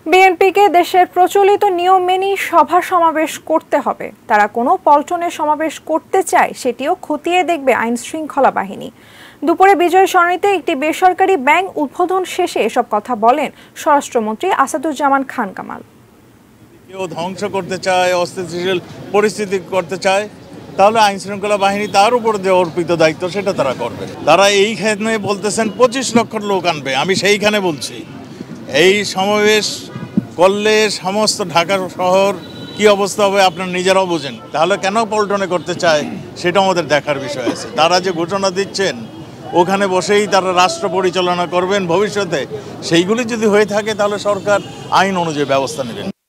বিএনপিকে দেশের প্রচলিত নিয়ম মেনেই সভা সমাবেশ করতে হবে। তারা কোনো পল্টনের সমাবেশ করতে চায় সেটিও খতিয়ে দেখবে আইন শৃঙ্খলা বাহিনী। দুপুরে বিজয় সরণিতে একটি বেসরকারি ব্যাংক উদ্বোধন শেষে এসব কথা বলেন স্বরাষ্ট্রমন্ত্রী আসাদুজ্জামান খান কামাল। কেউ ধ্বংস করতে চায়, অস্থিতিশীল পরিস্থিতি করতে চায়, তাহলে আইন শৃঙ্খলা বাহিনী তার উপর যে অর্পিত দায়িত্ব সেটা তারা করবে। তারা এইখানে বলতেছেন 25 লক্ষ লোক আনবে, আমি সেইখানে বলছি এই সমাবেশ করলে সমস্ত ঢাকা শহর কি অবস্থা হবে আপনারা নিজেরাও বোঝেন। তাহলে কেন পল্টনে করতে চায় সেটা আমাদের দেখার বিষয় আছে। তারা যে ঘোষণা দিচ্ছেন ওখানে বসেই তারা রাষ্ট্র পরিচালনা করবেন ভবিষ্যতে, সেইগুলি যদি হয়ে থাকে তাহলে সরকার আইন অনুযায়ী ব্যবস্থা নেবেন।